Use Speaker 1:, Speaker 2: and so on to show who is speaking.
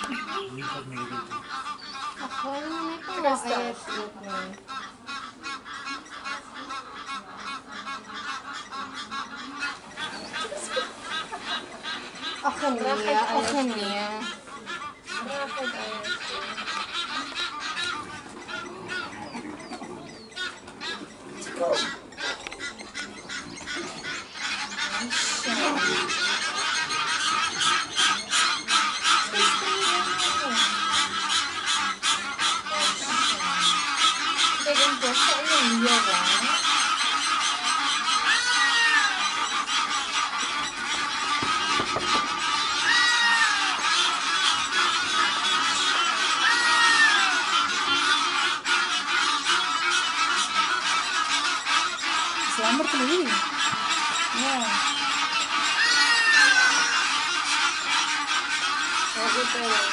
Speaker 1: Lipat na dito.
Speaker 2: Ako naman ito
Speaker 3: Terus
Speaker 2: ayat
Speaker 3: tas.
Speaker 2: it mo. Ako niya, ako niya.
Speaker 3: Rapid IST. Second question yung year 1.
Speaker 2: Selamat tuloy.
Speaker 3: Yeah. Sabi ko lang.